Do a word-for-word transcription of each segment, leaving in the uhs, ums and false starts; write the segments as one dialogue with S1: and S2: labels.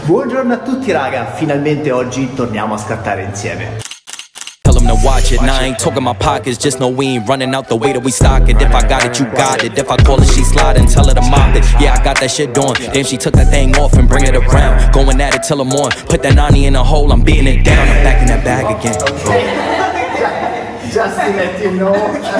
S1: Buongiorno a tutti raga, finalmente oggi torniamo a scattare insieme.
S2: Tell them to watch it. Now I ain't talking my pockets, just know we ain't running out the way that we stock it. If I got it, you got it. If I call it, she slide and tell her to mop it. Yeah, I got that shit doing. Damn, she took that thing off and bring it around. Going at it till I'm on. Put that nani in a hole, I'm beating it down. I'm back in that bag again.
S1: Just to let you know.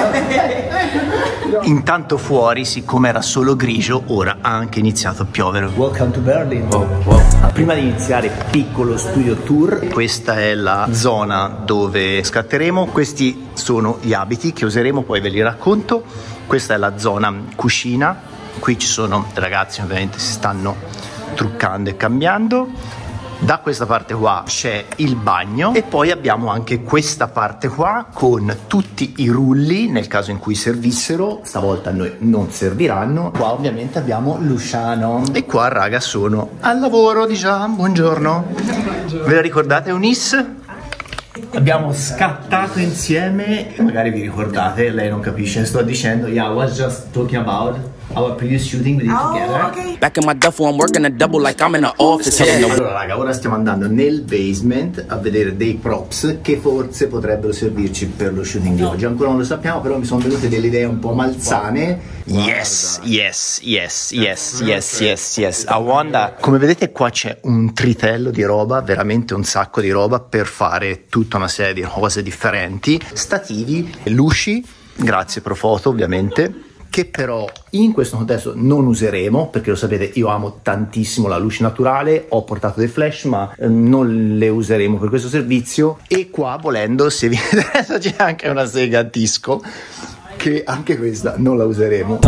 S1: Intanto fuori, siccome era solo grigio, ora ha anche iniziato a piovere. Welcome to Berlin. Oh, wow. Prima di iniziare, piccolo studio tour. Questa è la zona dove scatteremo. Questi sono gli abiti che useremo, poi ve li racconto. Questa è la zona cucina. Qui ci sono ragazzi, ovviamente si stanno truccando e cambiando. Da questa parte qua c'è il bagno e poi abbiamo anche questa parte qua con tutti i rulli nel caso in cui servissero. Stavolta a noi non serviranno. Qua ovviamente abbiamo l'usciano e qua raga sono al lavoro di già. Buongiorno. Buongiorno. Ve la ricordate Eunice? Abbiamo scattato insieme, magari vi ricordate, lei non capisce, sto dicendo yeah, I was just talking about our previous shooting we did oh, together. Okay.
S2: Back in my duffel, I'm working a double like I'm in an office.
S1: Yeah. Allora raga, ora stiamo andando nel basement a vedere dei props che forse potrebbero servirci per lo shooting di oggi. Ancora non lo sappiamo, però mi sono venute delle idee un po' malsane. Yes, yes, yes, yes, yes, yes, yes. A Wanda, come vedete qua c'è un tritello di roba, veramente un sacco di roba per fare tutta una serie di cose differenti. Stativi, luci, grazie Profoto ovviamente, che però in questo contesto non useremo perché lo sapete, io amo tantissimo la luce naturale, ho portato dei flash ma eh, non le useremo per questo servizio. E qua volendo, se vi interessa, c'è anche una sega a disco che anche questa non la useremo.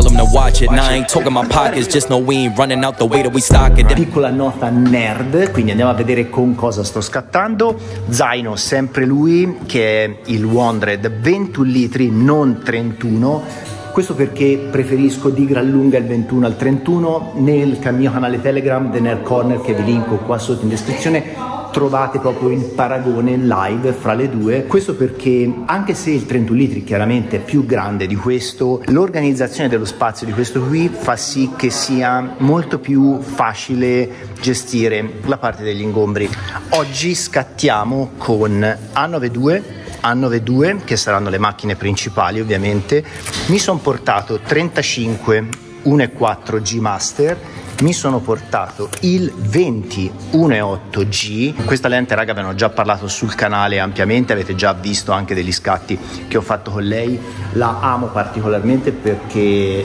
S1: Piccola nota nerd, quindi andiamo a vedere con cosa sto scattando. Zaino sempre lui, che è il Wondred ventuno litri, non trentuno. Questo perché preferisco di gran lunga il ventuno al trentuno. Nel mio canale Telegram, The Nerd Corner, che vi linko qua sotto in descrizione, trovate proprio il paragone live fra le due. Questo perché anche se il trentuno litri chiaramente è più grande di questo, l'organizzazione dello spazio di questo qui fa sì che sia molto più facile gestire la parte degli ingombri. Oggi scattiamo con A novantadue A novantadue, che saranno le macchine principali ovviamente. Mi sono portato trentacinque uno virgola quattro G Master, mi sono portato il venti uno virgola otto G. Questa lente raga ve ne ho già parlato sul canale ampiamente, avete già visto anche degli scatti che ho fatto con lei. La amo particolarmente perché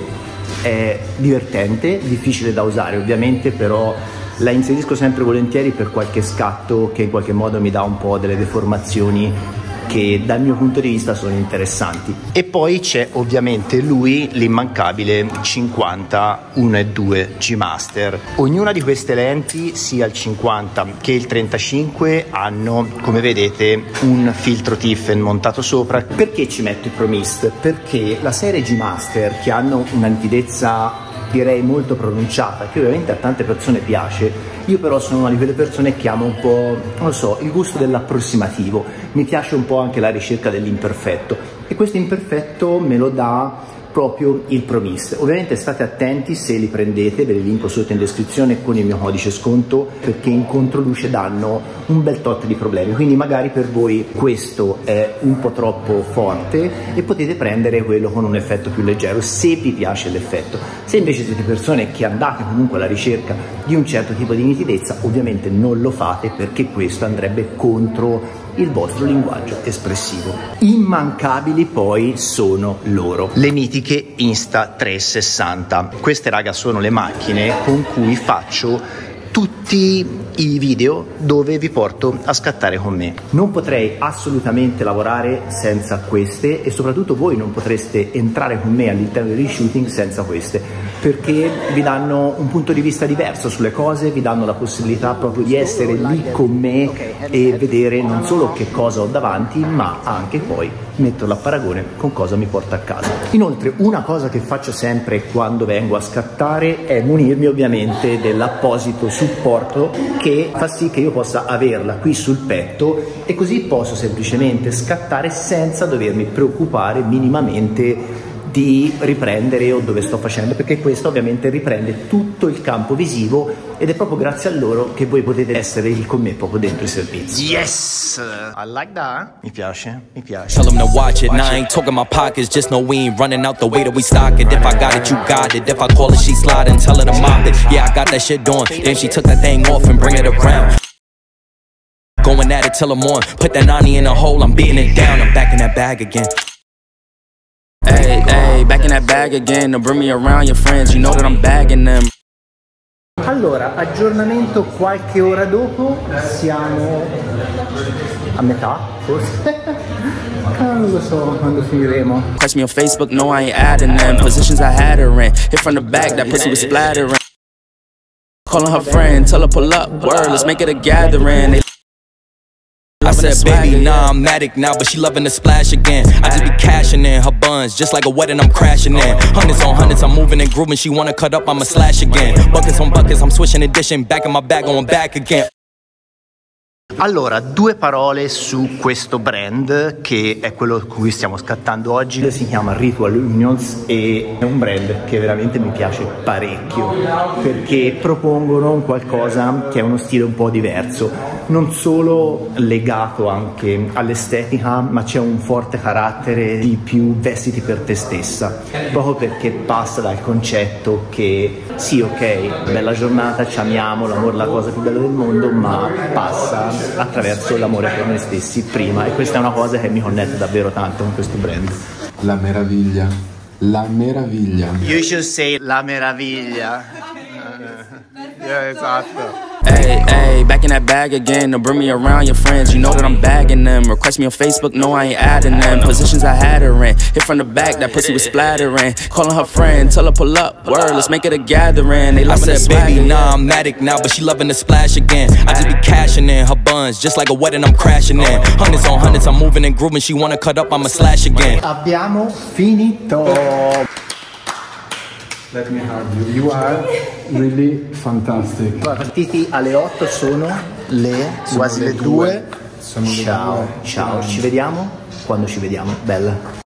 S1: è divertente, difficile da usare ovviamente, però la inserisco sempre volentieri per qualche scatto che in qualche modo mi dà un po' delle deformazioni che dal mio punto di vista sono interessanti. E poi c'è ovviamente lui, l'immancabile cinquanta uno virgola due G Master. Ognuna di queste lenti, sia il cinquanta che il trentacinque, hanno, come vedete, un filtro Tiffen montato sopra. Perché ci metto i Pro Mist? Perché la serie G Master, che hanno una nitidezza direi molto pronunciata, che ovviamente a tante persone piace, io però sono una di quelle persone che amo un po', non lo so, il gusto dell'approssimativo, mi piace un po' anche la ricerca dell'imperfetto e questo imperfetto me lo dà proprio il Pro Mist. Ovviamente state attenti se li prendete, ve li linko sotto in descrizione con il mio codice sconto, perché in controluce danno un bel tot di problemi, quindi magari per voi questo è un po' troppo forte e potete prendere quello con un effetto più leggero se vi piace l'effetto. Se invece siete persone che andate comunque alla ricerca di un certo tipo di nitidezza, ovviamente non lo fate perché questo andrebbe contro il vostro linguaggio espressivo. Immancabili poi sono loro, le mitiche Insta trecentosessanta. Queste raga sono le macchine con cui faccio tutti i video dove vi porto a scattare con me. Non potrei assolutamente lavorare senza queste e soprattutto voi non potreste entrare con me all'interno degli shooting senza queste, perché vi danno un punto di vista diverso sulle cose, vi danno la possibilità proprio di essere lì con me e vedere non solo che cosa ho davanti, ma anche poi metterlo a paragone con cosa mi porta a casa. Inoltre una cosa che faccio sempre quando vengo a scattare è munirmi ovviamente dell'apposito supporto che fa sì che io possa averla qui sul petto e così posso semplicemente scattare senza dovermi preoccupare minimamente di riprendere o dove sto facendo, perché questo ovviamente riprende tutto il campo visivo ed è proprio grazie a loro che voi potete essere lì con me proprio dentro i servizi. Yes! I like that. Mi piace, mi piace.
S2: Tell them to watch it. Now I ain't talking my pockets, just know we ain't running out the way that we stock it. If I got it, you got it. If I call it, she sliding, tell her to mop it. Yeah, I got that shit doing. Then she took that thing off and bring it around. Going at it till I'm on. Put that ninety in a hole, I'm beating it down. I'm back in that bag again. Hey, hey, back in that bag again. To bring me around your friends, you know that I'm bagging them.
S1: Allora, aggiornamento qualche ora dopo, siamo a metà, forse. Non lo so quando finiremo.
S2: Catch me on Facebook, no I ain't adding them. Positions I had her in, hit from the back, that pussy was splattering. Calling her friend, tell her pull up, word, let's make it a gathering. I said, baby, nah, I'm Matic now, but she loving the splash again. I just be cashing in her buns, just like a wedding, I'm crashing in. Hundreds on hundreds, I'm moving and grooving. She wanna cut up, I'ma slash again. Buckets on buckets, I'm switching edition. Back in my bag, going back again.
S1: Allora, due parole su questo brand che è quello con cui stiamo scattando oggi. Si chiama Ritual Unions e è un brand che veramente mi piace parecchio perché propongono un qualcosa che è uno stile un po' diverso, non solo legato anche all'estetica, ma c'è un forte carattere di più vestiti per te stessa, proprio perché passa dal concetto che sì, ok, bella giornata, ci amiamo, l'amore è la cosa più bella del mondo, ma passa attraverso l'amore per noi stessi prima, e questa è una cosa che mi connette davvero tanto con questo brand.
S3: La meraviglia, la meraviglia.
S1: You should say la meraviglia. Yeah, esatto.
S2: Hey, hey, back in that bag again. To bring me around your friends, you know that I'm bagging them. Request me on Facebook, no I ain't adding them. Positions I had her in, hit from the back, that pussy was splattering. Calling her friend, tell her pull up, word, let's make it a gathering. They loving that baby, nah, I'm Matic now, but she loving the splash again. I just be cashing in her buns, just like a wedding, I'm crashing in. Hundreds on hundreds, I'm moving and grooving. She wanna cut up, I'ma slash again.
S1: Abbiamo finito.
S3: Let me hug you. You are really fantastic.
S1: Partiti alle otto, sono le
S3: sono
S1: quasi
S3: le
S1: le due.
S3: Sono
S1: Ciao,
S3: le due.
S1: ciao, ci vediamo quando ci vediamo. Bella.